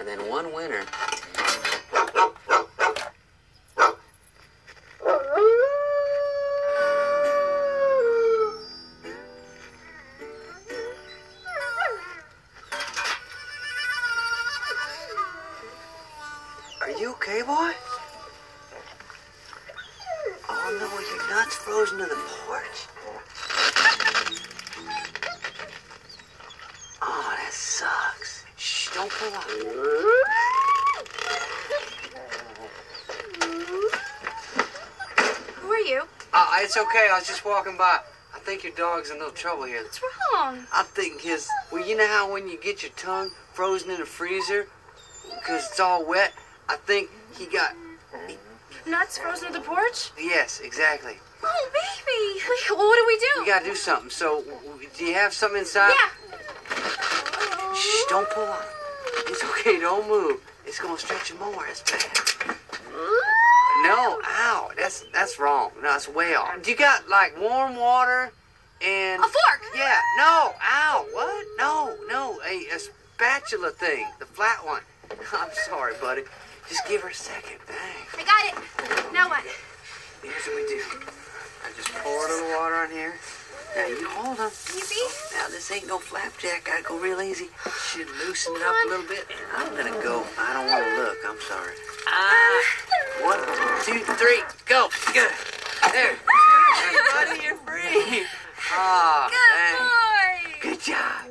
than one winner. Are you okay, boy? Oh, no, your nut's frozen to the porch. Oh, that sucks. Shh, don't pull up. Who are you? It's okay. I was just walking by. I think your dog's in a little trouble here. What's wrong? I think well, you know how when you get your tongue frozen in the freezer because it's all wet? I think he got... Nuts frozen to the porch? Yes, exactly. Oh, baby. Wait, well, what do we do? We gotta do something. So, do you have something inside? Yeah. Shh, don't pull on it. It's okay, don't move. It's gonna stretch you more. It's bad. No, ow. That's wrong. No, it's way off. Do you got, like, warm water and... A fork. Yeah, no, ow. What? No, a spatula thing. The flat one. I'm sorry, buddy. Just give her a second. Thanks. I got it. Now what? Here's what we do. I just pour a little water on here. Now you hold on. Easy? Now this ain't no flapjack. Gotta go real easy. Should loosen it up a little bit. And I'm gonna go. I don't want to look. I'm sorry. 1, 2, 3, go. Good. There. Buddy, you're free. Ah, Good boy. good job.